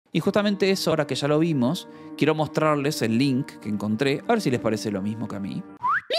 Y justamente eso, ahora que ya lo vimos, quiero mostrarles el link que encontré, a ver si les parece lo mismo que a mí.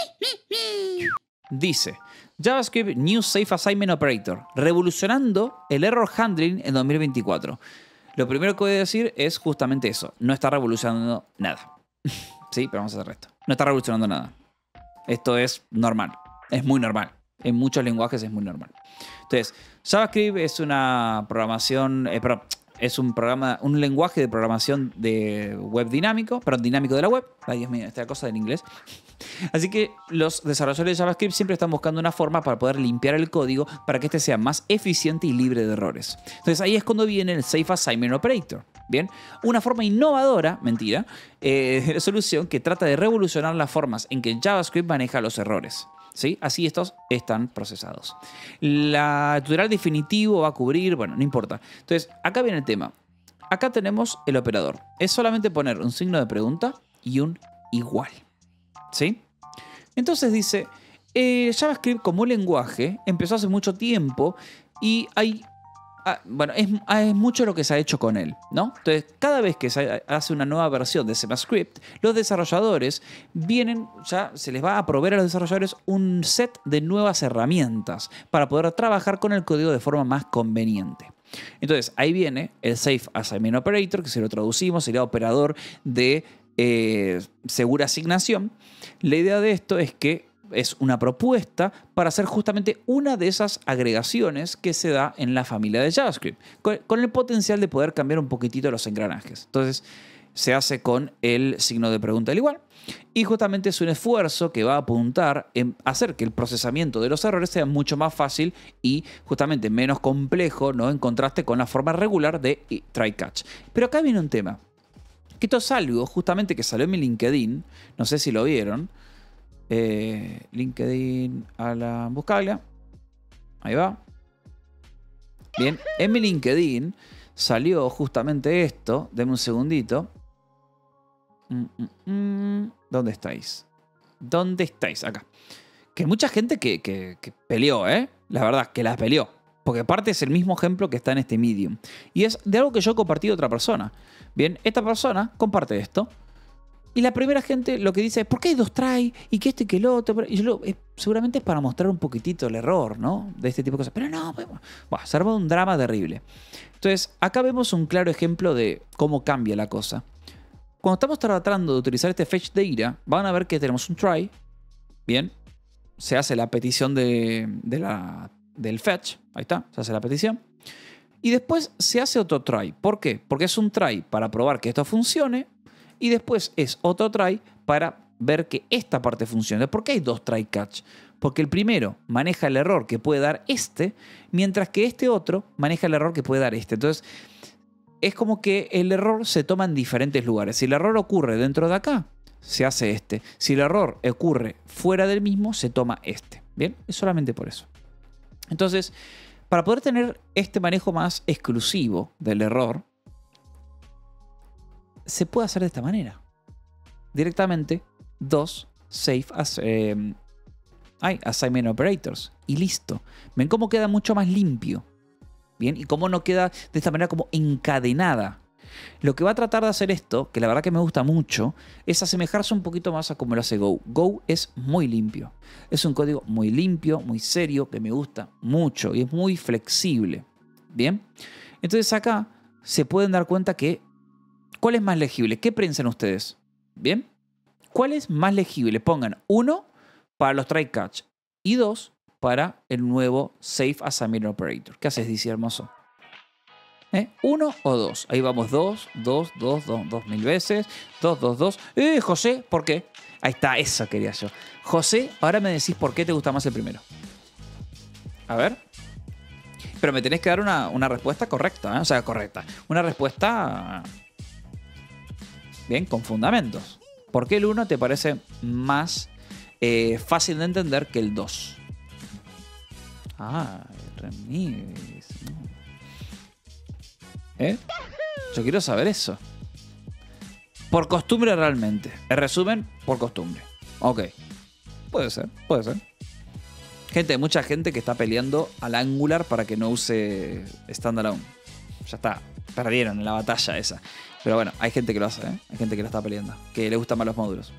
Dice, JavaScript New Safe Assignment Operator, revolucionando el error handling en 2024. Lo primero que voy a decir es justamente eso, no está revolucionando nada. Sí, pero vamos a hacer esto. No está revolucionando nada. Esto es normal, es muy normal. En muchos lenguajes es muy normal. Entonces, JavaScript es una programación, es un lenguaje de programación de web dinámico, perdón, dinámico de la web. Ay, Dios mío, esta cosa en inglés. Así que los desarrolladores de JavaScript siempre están buscando una forma para poder limpiar el código para que este sea más eficiente y libre de errores. Entonces ahí es cuando viene el Safe Assignment Operator. Bien, una forma innovadora, mentira, de solución que trata de revolucionar las formas en que JavaScript maneja los errores. ¿Sí? Así estos están procesados. El tutorial definitivo va a cubrir, bueno, no importa. Entonces, acá viene el tema. Acá tenemos el operador. Es solamente poner un signo de pregunta y un igual. ¿Sí? Entonces dice, JavaScript como lenguaje empezó hace mucho tiempo y hay... bueno, es mucho lo que se ha hecho con él, ¿no? Entonces, cada vez que se hace una nueva versión de CMScript, los desarrolladores ya se les va a proveer a los desarrolladores un set de nuevas herramientas para poder trabajar con el código de forma más conveniente. Entonces, ahí viene el Safe Assignment Operator, que si lo traducimos sería operador de segura asignación. La idea de esto es que es una propuesta para hacer justamente una de esas agregaciones que se da en la familia de JavaScript, con el potencial de poder cambiar un poquitito los engranajes. Entonces, se hace con el signo de pregunta al igual. Y justamente es un esfuerzo que va a apuntar en hacer que el procesamiento de los errores sea mucho más fácil y justamente menos complejo, ¿no? En contraste con la forma regular de try catch. Pero acá viene un tema. Que esto es algo justamente que salió en mi LinkedIn. No sé si lo vieron. LinkedIn, Alan Buscaglia. Ahí va. Bien, en mi LinkedIn salió justamente esto. Deme un segundito. ¿Dónde estáis? ¿Dónde estáis? Acá. Que hay mucha gente que peleó, ¿eh? La verdad, que la peleó. Porque aparte es el mismo ejemplo que está en este Medium. Y es de algo que yo he compartido a otra persona. Bien, esta persona comparte esto. Y la primera gente lo que dice es, ¿por qué hay dos try? Y que este y que el otro. Y yo seguramente es para mostrar un poquitito el error, ¿no? De este tipo de cosas. Pero no, se arma un drama terrible. Entonces, acá vemos un claro ejemplo de cómo cambia la cosa. Cuando estamos tratando de utilizar este fetch data, van a ver que tenemos un try. Bien. Se hace la petición del fetch. Ahí está, se hace la petición. Y después se hace otro try. ¿Por qué? Porque es un try para probar que esto funcione. Y después es otro try para ver que esta parte funcione. ¿Por qué hay dos try catch? Porque el primero maneja el error que puede dar este, mientras que este otro maneja el error que puede dar este. Entonces, es como que el error se toma en diferentes lugares. Si el error ocurre dentro de acá, se hace este. Si el error ocurre fuera del mismo, se toma este. ¿Bien? Es solamente por eso. Entonces, para poder tener este manejo más exclusivo del error, se puede hacer de esta manera. Directamente, dos Safe Assignment Operators. Y listo. ¿Ven cómo queda mucho más limpio? Bien, y cómo no queda de esta manera como encadenada. Lo que va a tratar de hacer esto, que la verdad que me gusta mucho, es asemejarse un poquito más a como lo hace Go. Go es muy limpio. Es un código muy limpio, muy serio, que me gusta mucho y es muy flexible. Bien. Entonces acá se pueden dar cuenta que ¿cuál es más legible? ¿Qué piensan ustedes? ¿Bien? ¿Cuál es más legible? Pongan 1 para los try catch y 2 para el nuevo Safe Assignment Operator. ¿Qué haces, DC hermoso? 1 o 2. Ahí vamos, 2 mil veces. 2. José, ¿por qué? Ahí está, eso quería yo. José, ahora me decís por qué te gusta más el primero. A ver. Pero me tenés que dar una respuesta correcta, ¿eh? O sea, correcta. Una respuesta... bien, con fundamentos. ¿Por qué el 1 te parece más fácil de entender que el 2? Ah, remix. Yo quiero saber eso. Por costumbre realmente. En resumen, por costumbre. Ok. Puede ser, puede ser. Gente, mucha gente que está peleando al Angular para que no use Standalone. Ya está. perdieron en la batalla esa. Pero bueno, hay gente que lo hace, ¿eh? Hay gente que lo está peleando, que le gustan más los módulos.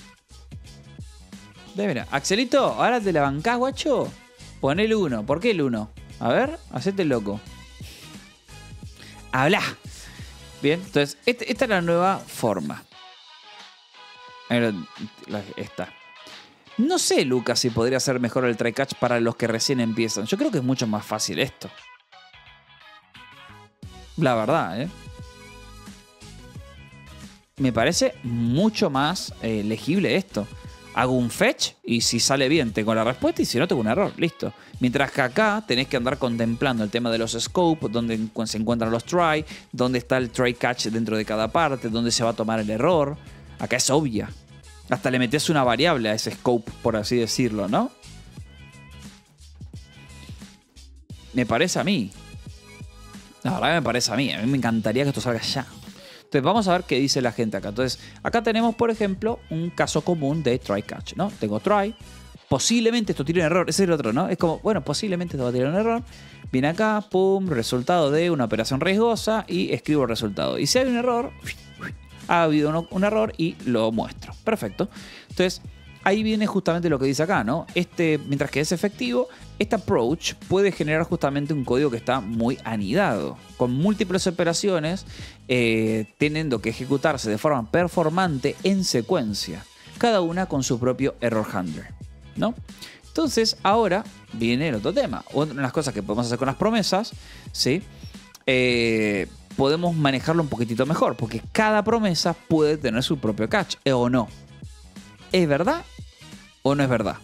Mira, Axelito, ahora te la bancás, guacho. Pon el 1. ¿Por qué el 1? A ver, hacete el loco. Habla. Bien, entonces, esta es la nueva forma. Esta. No sé, Lucas, si podría ser mejor el try catch para los que recién empiezan. Yo creo que es mucho más fácil esto. La verdad, ¿eh? Me parece mucho más legible esto. Hago un fetch y si sale bien tengo la respuesta y si no tengo un error, listo. Mientras que acá tenés que andar contemplando el tema de los scope, dónde se encuentran los try, dónde está el try catch dentro de cada parte, dónde se va a tomar el error. Acá es obvia. Hasta le metes una variable a ese scope, por así decirlo, ¿no? Me parece a mí. La verdad que me parece a mí. A mí me encantaría que esto salga ya. Entonces vamos a ver qué dice la gente acá. Entonces acá tenemos, por ejemplo, un caso común de try catch, ¿no? Tengo try. Posiblemente esto tire un error. Ese es el otro, ¿no? Es como, bueno, posiblemente esto va a tirar un error. Viene acá, pum, resultado de una operación riesgosa y escribo el resultado. Y si hay un error, ha habido un error y lo muestro. Perfecto. Entonces ahí viene justamente lo que dice acá, ¿no? Mientras que es efectivo, este approach puede generar justamente un código que está muy anidado, con múltiples operaciones teniendo que ejecutarse de forma performante en secuencia, cada una con su propio error handler, ¿no? Entonces, ahora viene el otro tema. Una de las cosas que podemos hacer con las promesas, ¿sí? Podemos manejarlo un poquitito mejor, porque cada promesa puede tener su propio catch, o no. ¿Es verdad o no es verdad?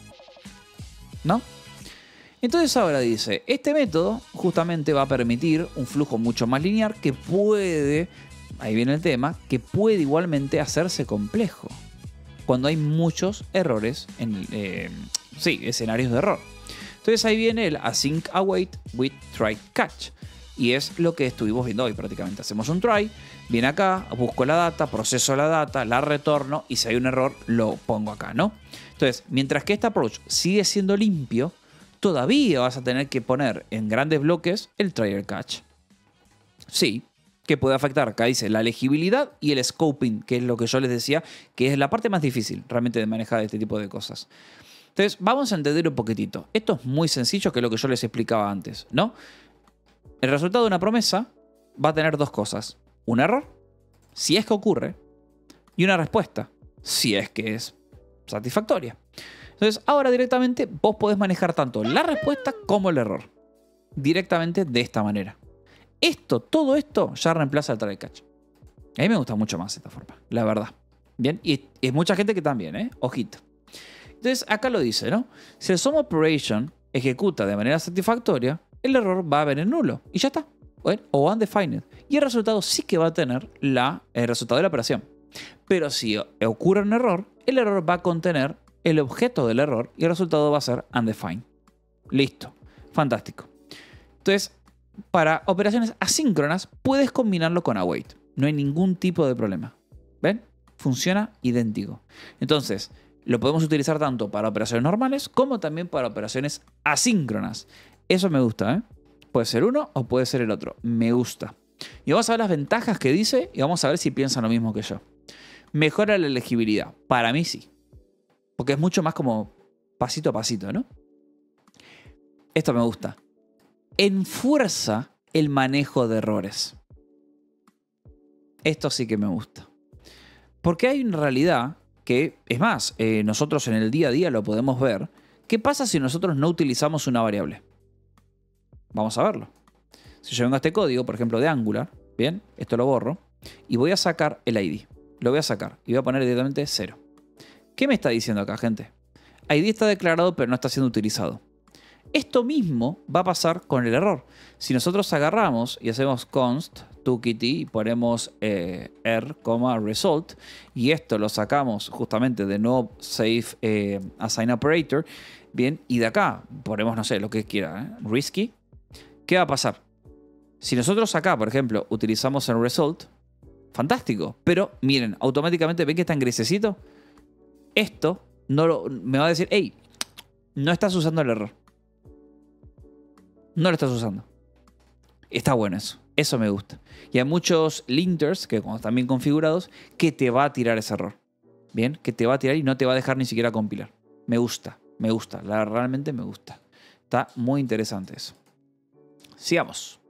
¿No? Entonces ahora dice, este método justamente va a permitir un flujo mucho más lineal que puede, ahí viene el tema, que puede igualmente hacerse complejo cuando hay muchos errores escenarios de error. Entonces ahí viene el async await with try catch. Y es lo que estuvimos viendo hoy prácticamente. Hacemos un try, viene acá, busco la data, proceso la data, la retorno y si hay un error lo pongo acá, ¿no? Entonces, mientras que este approach sigue siendo limpio, todavía vas a tener que poner en grandes bloques el try catch. Sí, que puede afectar, acá dice, la legibilidad y el scoping, que es lo que yo les decía, que es la parte más difícil realmente de manejar este tipo de cosas. Entonces, vamos a entender un poquitito. Esto es muy sencillo, que es lo que yo les explicaba antes, ¿no? El resultado de una promesa va a tener dos cosas. Un error, si es que ocurre, y una respuesta, si es que es satisfactoria. Entonces, ahora directamente vos podés manejar tanto la respuesta como el error. Directamente de esta manera. Todo esto ya reemplaza el try catch. A mí me gusta mucho más esta forma, la verdad. Bien, y es mucha gente que también, ¿eh? Ojito. Entonces, acá lo dice, ¿no? Si el sum operation ejecuta de manera satisfactoria, el error va a venir nulo. Y ya está. Bueno, o undefined. Y el resultado sí que va a tener el resultado de la operación. Pero si ocurre un error, el error va a contener el objeto del error y el resultado va a ser undefined. Listo. Fantástico. Entonces, para operaciones asíncronas, puedes combinarlo con await. No hay ningún tipo de problema. ¿Ven? Funciona idéntico. Entonces, lo podemos utilizar tanto para operaciones normales como también para operaciones asíncronas. Eso me gusta, ¿eh? Puede ser uno o puede ser el otro. Me gusta. Y vamos a ver las ventajas que dice y vamos a ver si piensan lo mismo que yo. Mejora la legibilidad. Para mí sí. Porque es mucho más como pasito a pasito, ¿no? Esto me gusta. Enfuerza el manejo de errores. Esto sí que me gusta. Porque hay una realidad que, es más, nosotros en el día a día lo podemos ver. ¿Qué pasa si nosotros no utilizamos una variable? Vamos a verlo. Si yo vengo a este código, por ejemplo, de Angular, bien, esto lo borro, y voy a sacar el ID. Lo voy a sacar y voy a poner directamente 0. ¿Qué me está diciendo acá, gente? ID está declarado, pero no está siendo utilizado. Esto mismo va a pasar con el error. Si nosotros agarramos y hacemos const toKitty y ponemos result, y esto lo sacamos justamente de no save assign operator, bien, y de acá ponemos, no sé, lo que quiera, risky, ¿qué va a pasar? Si nosotros acá, por ejemplo, utilizamos el result, fantástico, pero miren, automáticamente ven que está en grisecito. Esto me va a decir, hey, no estás usando el error. No lo estás usando. Está bueno eso. Eso me gusta. Y hay muchos linters, que cuando están bien configurados, que te va a tirar ese error. Bien, que te va a tirar y no te va a dejar ni siquiera compilar. Me gusta. Realmente me gusta. Está muy interesante eso. Sigamos.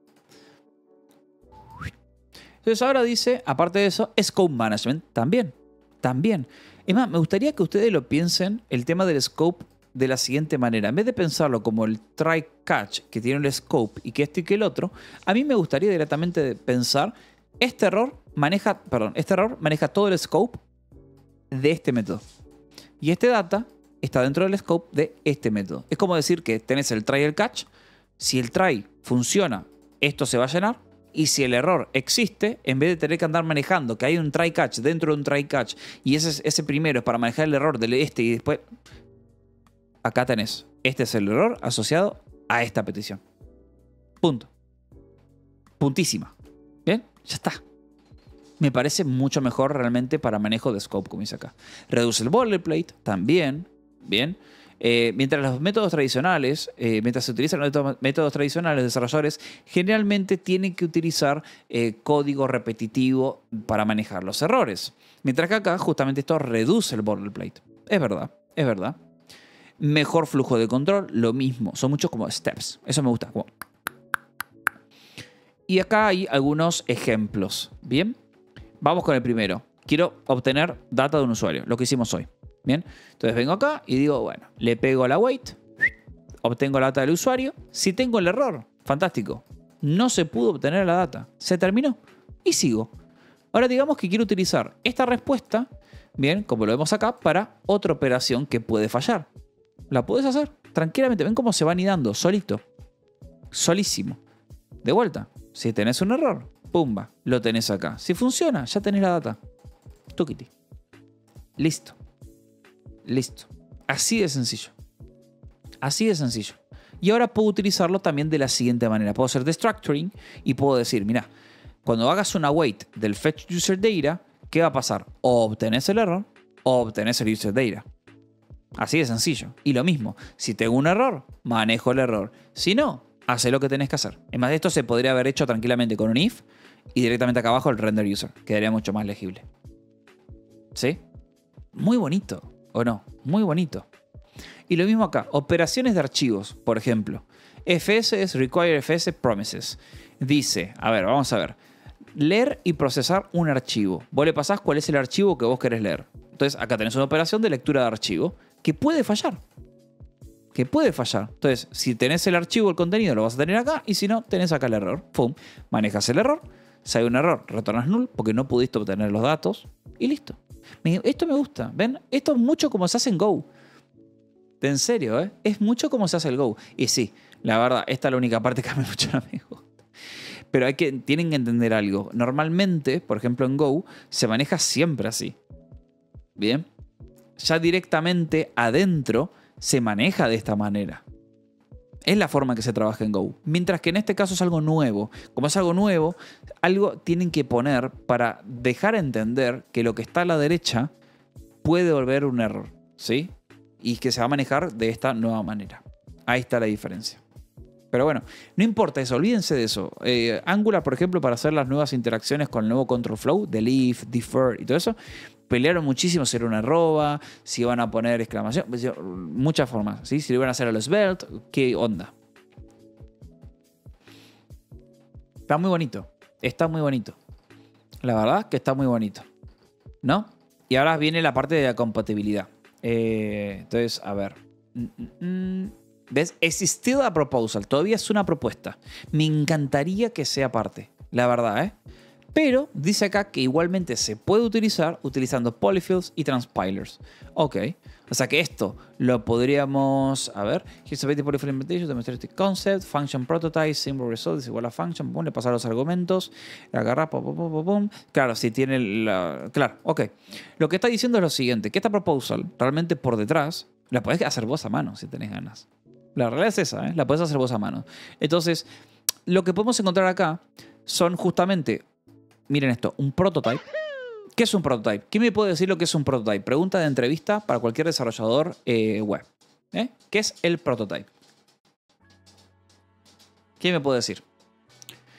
Entonces ahora dice, aparte de eso, Scope Management también. Es más, me gustaría que ustedes lo piensen, el tema del scope, de la siguiente manera. En vez de pensarlo como el try catch que tiene el scope y que este y que el otro, a mí me gustaría directamente pensar, este error maneja todo el scope de este método. Y este data está dentro del scope de este método. Es como decir que tenés el try y el catch. Si el try funciona, esto se va a llenar. Y si el error existe, en vez de tener que andar manejando que hay un try catch dentro de un try catch y ese primero es para manejar el error del este y después... Acá tenés. Este es el error asociado a esta petición. Punto. Puntísima. ¿Bien? Ya está. Me parece mucho mejor realmente para manejo de scope, como dice acá. Reduce el boilerplate también. Bien. Mientras los métodos tradicionales, mientras se utilizan los métodos tradicionales, los desarrolladores generalmente tienen que utilizar código repetitivo para manejar los errores. Mientras que acá justamente esto reduce el boilerplate. Es verdad. Mejor flujo de control, lo mismo. Son muchos como steps. Eso me gusta. Y acá hay algunos ejemplos. Bien. Vamos con el primero. Quiero obtener data de un usuario. Lo que hicimos hoy. Bien. Entonces vengo acá y digo, bueno, le pego a la wait. Obtengo la data del usuario. Si tengo el error, fantástico. No se pudo obtener la data. Se terminó. Y sigo. Ahora digamos que quiero utilizar esta respuesta, bien, como lo vemos acá, para otra operación que puede fallar. La puedes hacer tranquilamente. Ven cómo se va anidando, solito. Solísimo. De vuelta. Si tenés un error, pumba, lo tenés acá. Si funciona, ya tenés la data. Tuquiti. Listo. Así de sencillo. Y ahora puedo utilizarlo también de la siguiente manera. Puedo hacer destructuring y puedo decir, mira, cuando hagas una wait del fetch user data, ¿qué va a pasar? O obtenés el error o obtenés el user data. Así de sencillo. Y lo mismo, si tengo un error, manejo el error. Si no, hace lo que tenés que hacer. Además de esto se podría haber hecho tranquilamente con un if y directamente acá abajo el render user. Quedaría mucho más legible. ¿Sí? Muy bonito, ¿o no? Muy bonito. Y lo mismo acá, operaciones de archivos, por ejemplo. FS es Require FS Promises. Dice, a ver, vamos a ver. Leer y procesar un archivo. Vos le pasás cuál es el archivo que vos querés leer. Entonces acá tenés una operación de lectura de archivo que puede fallar. Entonces, si tenés el archivo, el contenido, lo vas a tener acá. Y si no, tenés acá el error. Pum, manejas el error. Si hay un error, retornas null porque no pudiste obtener los datos. Y listo. Esto me gusta. ¿Ven? Esto es mucho como se hace en Go. En serio, ¿eh? Es mucho como se hace el Go. Y sí, la verdad, esta es la única parte que a mí mucho no me gusta. Pero tienen que entender algo. Normalmente, por ejemplo en Go, se maneja siempre así. Bien. Ya directamente adentro se maneja de esta manera. Es la forma que se trabaja en Go. Mientras que en este caso es algo nuevo. Como es algo nuevo, algo tienen que poner para dejar entender que lo que está a la derecha puede volver un error. ¿Sí? Y que se va a manejar de esta nueva manera. Ahí está la diferencia. Pero bueno, no importa eso, olvídense de eso. Angular, por ejemplo, para hacer las nuevas interacciones con el nuevo control flow, delete, defer y todo eso, pelearon muchísimo si era una arroba, si iban a poner exclamación, muchas formas, ¿sí? Si lo iban a hacer a los svelte, qué onda. Está muy bonito. La verdad que está muy bonito, ¿no? Y ahora viene la parte de la compatibilidad. Entonces, a ver. ¿Ves? Es still a proposal. Todavía es una propuesta. Me encantaría que sea parte. La verdad, ¿eh? Pero dice acá que igualmente se puede utilizar utilizando polyfills y transpilers. Ok. O sea que esto lo podríamos... A ver. Here's a basic polyfill implementation, demonstrated concept, function prototype, symbol result es igual a function. Pum, le pasar los argumentos. Agarra, pum, pum, pum, pum. Claro, si tiene la... Claro, ok. Lo que está diciendo es lo siguiente. Que esta proposal, realmente por detrás, la podés hacer vos a mano si tenés ganas. La realidad es esa, ¿eh? La podés hacer vos a mano. Entonces, lo que podemos encontrar acá son justamente, miren esto, un prototype. ¿Qué es un prototype? ¿Quién me puede decir lo que es un prototype? Pregunta de entrevista para cualquier desarrollador web. ¿Qué es el prototype? ¿Quién me puede decir?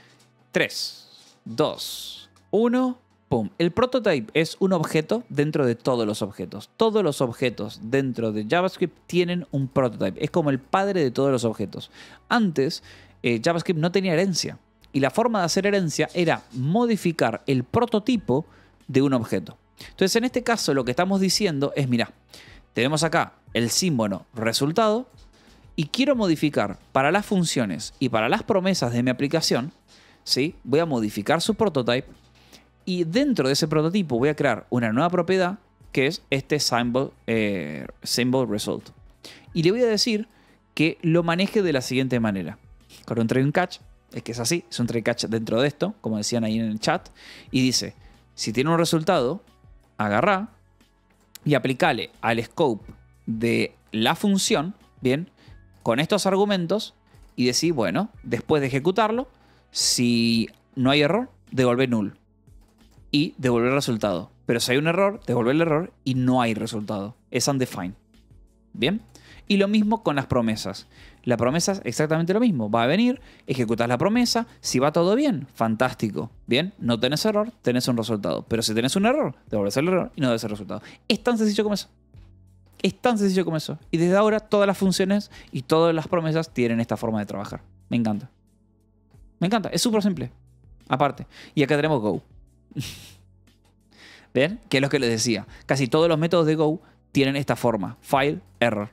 3, 2, 1, ¡pum! El prototype es un objeto dentro de todos los objetos. Todos los objetos dentro de JavaScript tienen un prototype. Es como el padre de todos los objetos. Antes, JavaScript no tenía herencia. Y la forma de hacer herencia era modificar el prototipo de un objeto. Entonces, en este caso, lo que estamos diciendo es, mira, tenemos acá el símbolo resultado y quiero modificar para las funciones y para las promesas de mi aplicación, ¿sí? Voy a modificar su prototype y dentro de ese prototipo voy a crear una nueva propiedad que es este symbol result. Y le voy a decir que lo maneje de la siguiente manera. Con un try catch, es que es así, es un try catch dentro de esto, como decían ahí en el chat, y dice, si tiene un resultado, agarrá y aplicale al scope de la función, bien, con estos argumentos y decir, bueno, después de ejecutarlo, si no hay error, devolver null y devolver el resultado. Pero si hay un error, devolver el error y no hay resultado. Es undefined. Bien. Y lo mismo con las promesas. La promesa es exactamente lo mismo. Va a venir, ejecutas la promesa. Si va todo bien, fantástico. Bien, no tenés error, tenés un resultado. Pero si tenés un error, devolves el error y no devolves el resultado. Es tan sencillo como eso. Es tan sencillo como eso. Y desde ahora todas las funciones y todas las promesas tienen esta forma de trabajar. Me encanta. Me encanta. Es súper simple. Aparte. Y acá tenemos Go. ¿Ven? Que es lo que les decía. Casi todos los métodos de Go tienen esta forma. File, error.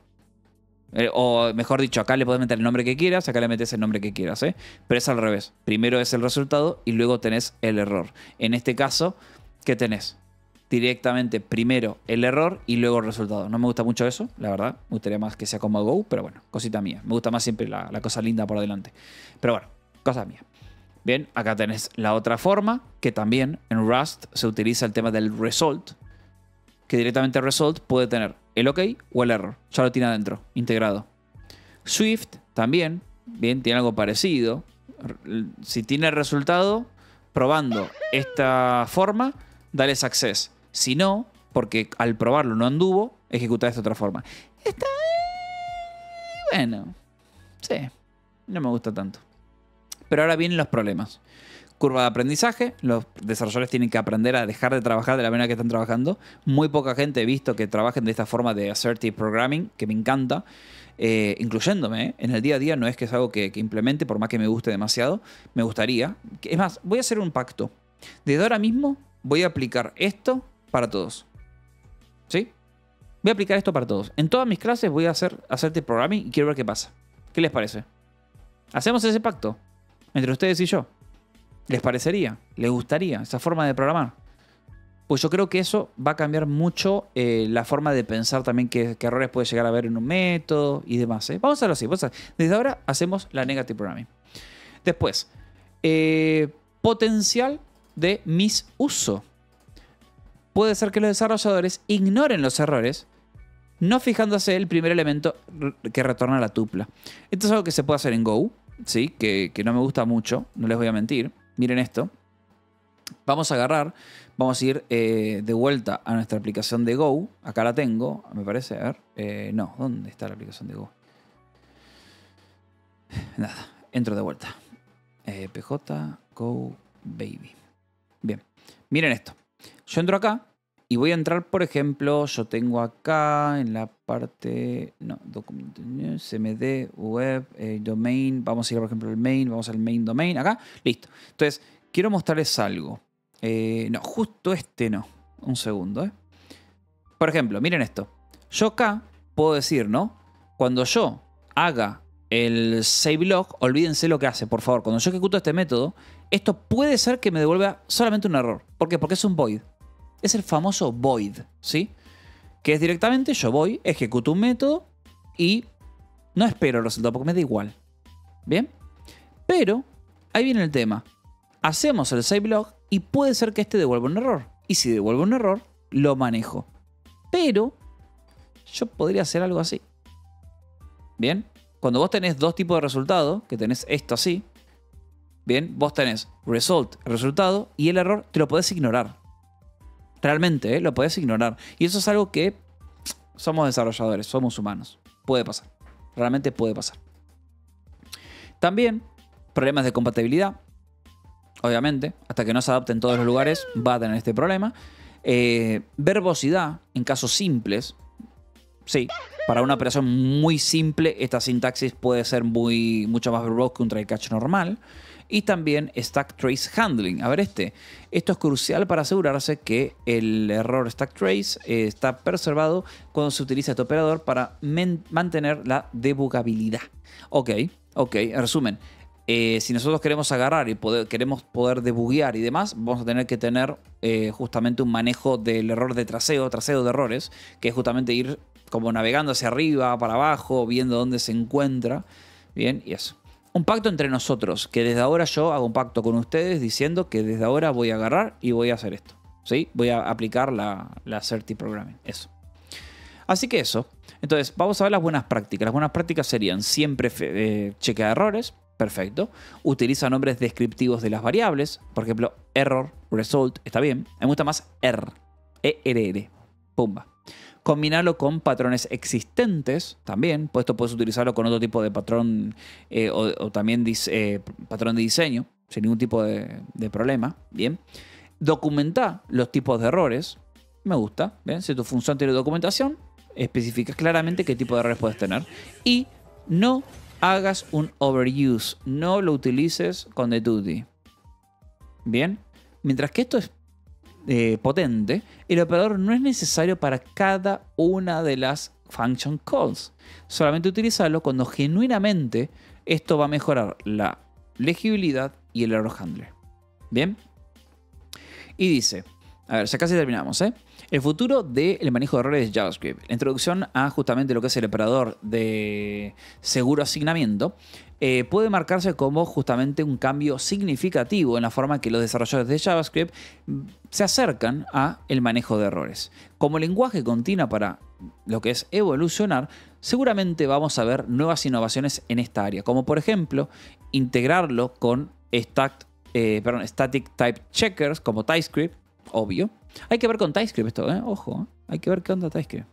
O mejor dicho, acá le puedes meter el nombre que quieras, acá le metes el nombre que quieras. Pero es al revés. Primero es el resultado y luego tenés el error. En este caso, ¿qué tenés? Directamente primero el error y luego el resultado. No me gusta mucho eso, la verdad. Me gustaría más que sea como Go, pero bueno, cosita mía. Me gusta más siempre la cosa linda por adelante. Pero bueno, cosa mía. Bien, acá tenés la otra forma, que también en Rust se utiliza el tema del result, que directamente el result puede tener el OK o el error. Ya lo tiene adentro, integrado. Swift también, bien, tiene algo parecido. Si tiene el resultado, probando esta forma, dale success. Si no, porque al probarlo no anduvo, ejecutar de esta otra forma. Está... bueno, sí, no me gusta tanto. Pero ahora vienen los problemas. Curva de aprendizaje. Los desarrolladores tienen que aprender a dejar de trabajar de la manera que están trabajando. Muy poca gente he visto que trabajen de esta forma de assertive programming, que me encanta. Incluyéndome. En el día a día no es que es algo que implemente, por más que me guste demasiado. Me gustaría. Es más, voy a hacer un pacto. Desde ahora mismo voy a aplicar esto para todos. ¿Sí? Voy a aplicar esto para todos. En todas mis clases voy a hacer assertive programming y quiero ver qué pasa. ¿Qué les parece? ¿Hacemos ese pacto? Entre ustedes y yo. ¿Les parecería? ¿Les gustaría esa forma de programar? Pues yo creo que eso va a cambiar mucho la forma de pensar también qué errores puede llegar a haber en un método y demás. Vamos a hacerlo así. Desde ahora hacemos la negative programming. Después, potencial de misuso. Puede ser que los desarrolladores ignoren los errores, no fijándose el primer elemento que retorna la tupla. Esto es algo que se puede hacer en Go. Sí, que no me gusta mucho, no les voy a mentir. Miren esto. Vamos a agarrar, vamos a ir de vuelta a nuestra aplicación de Go. Acá la tengo, me parece. A ver, no, ¿dónde está la aplicación de Go? Nada, entro de vuelta. PJ, Go, Baby. Bien, miren esto. Yo entro acá y voy a entrar, por ejemplo, yo tengo acá en la parte, no, documento, CMD, web, domain, vamos a ir, por ejemplo, al main, vamos al main domain, acá, listo. Entonces, quiero mostrarles algo. No, justo este no. Un segundo, Por ejemplo, miren esto. Yo acá puedo decir, ¿no? Cuando yo haga el save log, olvídense lo que hace, por favor. Cuando yo ejecuto este método, esto puede ser que me devuelva solamente un error. ¿Por qué? Porque es un void. Es el famoso void, ¿sí? Que es directamente, yo voy, ejecuto un método y no espero el resultado porque me da igual. ¿Bien? Pero, ahí viene el tema. Hacemos el save log y puede ser que este devuelva un error. Y si devuelve un error, lo manejo. Pero, yo podría hacer algo así. ¿Bien? Cuando vos tenés dos tipos de resultados, que tenés esto así, bien, vos tenés result, el resultado, y el error te lo podés ignorar. Realmente, lo podés ignorar. Y eso es algo que somos desarrolladores, somos humanos. Puede pasar. Realmente puede pasar. También, problemas de compatibilidad. obviamente, hasta que no se adapte en todos los lugares, va a tener este problema. Verbosidad en casos simples. Sí, para una operación muy simple, esta sintaxis puede ser mucho más verbose que un try catch normal. Y también stack trace handling. A ver, esto es crucial para asegurarse que el error stack trace está preservado cuando se utiliza este operador para mantener la debugabilidad. Ok, en resumen. Si nosotros queremos agarrar y queremos poder debuguear y demás, vamos a tener que tener justamente un manejo del error de traceo de errores, que es justamente ir como navegando hacia arriba, para abajo, viendo dónde se encuentra. Bien, y eso. Un pacto entre nosotros, que desde ahora yo hago un pacto con ustedes diciendo que desde ahora voy a agarrar y voy a hacer esto. ¿Sí? Voy a aplicar la assertive programming. Eso. Así que eso. Entonces, vamos a ver las buenas prácticas. Las buenas prácticas serían siempre chequear errores. Perfecto. Utiliza nombres descriptivos de las variables. Por ejemplo, error, result, está bien. Me gusta más err. ERR. Pumba. Combinarlo con patrones existentes también. Pues esto puedes utilizarlo con otro tipo de patrón o también patrón de diseño sin ningún tipo de problema. Bien. Documenta los tipos de errores. Me gusta. ¿Bien? Si tu función tiene documentación, especificas claramente qué tipo de errores puedes tener. Y no hagas un overuse. No lo utilices con the duty. Bien. Mientras que esto es potente, el operador no es necesario para cada una de las function calls. Solamente utilizarlo cuando genuinamente esto va a mejorar la legibilidad y el error handler. Bien. Y dice, a ver, ya casi terminamos, El futuro del manejo de errores de JavaScript. La introducción a justamente lo que es el operador de seguro asignamiento puede marcarse como justamente un cambio significativo en la forma en que los desarrolladores de JavaScript se acercan a el manejo de errores. Como lenguaje continúa para lo que es evolucionar, seguramente vamos a ver nuevas innovaciones en esta área, como por ejemplo integrarlo con static type checkers como TypeScript, obvio. Hay que ver con TypeScript esto, ojo, hay que ver qué onda TypeScript.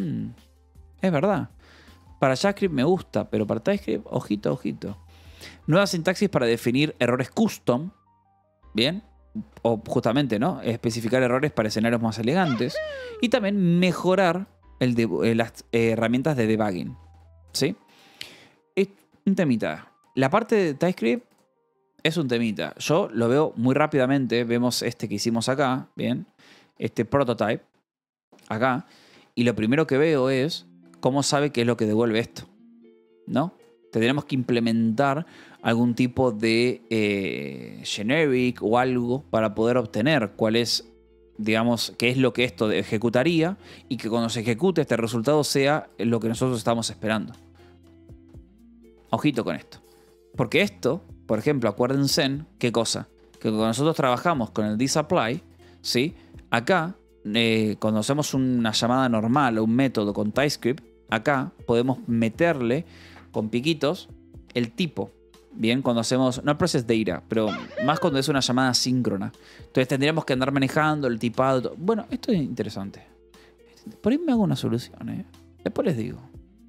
Es verdad. Para JavaScript me gusta, pero para TypeScript, ojito, ojito. Nueva sintaxis para definir errores custom. Bien. O justamente, ¿no? Especificar errores para escenarios más elegantes. Y también mejorar las herramientas de debugging. ¿Sí? Es un temita. La parte de TypeScript es un temita. Yo lo veo muy rápidamente. Vemos este que hicimos acá. Bien. Este prototype. Acá. Y lo primero que veo es cómo sabe qué es lo que devuelve esto, ¿no? Tendremos que implementar algún tipo de generic o algo para poder obtener cuál es, digamos, qué es lo que esto ejecutaría y que cuando se ejecute este resultado sea lo que nosotros estamos esperando. Ojito con esto. Porque esto, por ejemplo, acuérdense, ¿qué cosa? Que cuando nosotros trabajamos con el disapply, ¿sí? Acá, cuando hacemos una llamada normal o un método con TypeScript, acá podemos meterle con piquitos el tipo. Bien, cuando hacemos, no process data, pero más cuando es una llamada síncrona. Entonces tendríamos que andar manejando el tipado. Bueno, esto es interesante. Por ahí me hago una solución, Después les digo.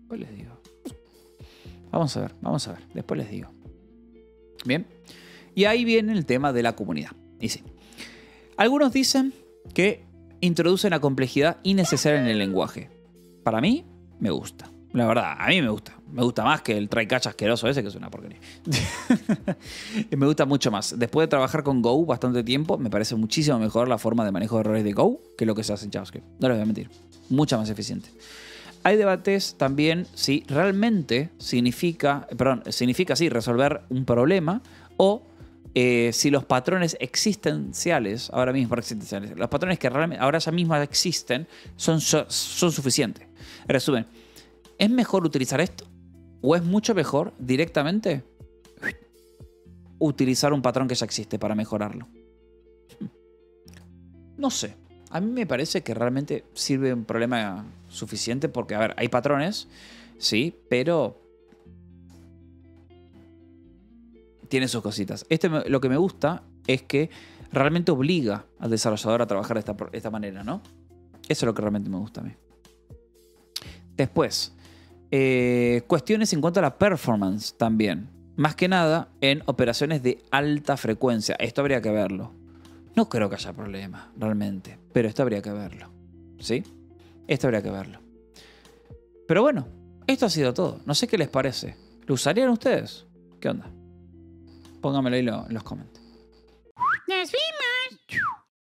Vamos a ver. Después les digo. Bien. Y ahí viene el tema de la comunidad. Dice, algunos dicen que introducen la complejidad innecesaria en el lenguaje. Para mí, me gusta. La verdad, a mí me gusta. Me gusta más que el try catch asqueroso ese, que es una porquería. Me gusta mucho más. Después de trabajar con Go bastante tiempo, me parece muchísimo mejor la forma de manejo de errores de Go que lo que se hace en JavaScript. No les voy a mentir. Mucha más eficiente. Hay debates también si realmente significa sí, resolver un problema o si los patrones existenciales, los patrones que realmente ahora ya mismo existen son suficientes. En resumen, ¿es mejor utilizar esto? ¿O es mucho mejor directamente utilizar un patrón que ya existe para mejorarlo? No sé. A mí me parece que realmente sirve un problema suficiente porque, a ver, hay patrones, sí, pero tiene sus cositas. Lo que me gusta es que realmente obliga al desarrollador a trabajar de esta manera, ¿no? Eso es lo que realmente me gusta a mí. Después, cuestiones en cuanto a la performance también. Más que nada en operaciones de alta frecuencia. Esto habría que verlo. No creo que haya problema, realmente. Pero esto habría que verlo. ¿Sí? Esto habría que verlo. Pero bueno, esto ha sido todo. No sé qué les parece. ¿Lo usarían ustedes? ¿Qué onda? Pónganmelo ahí en los comentarios.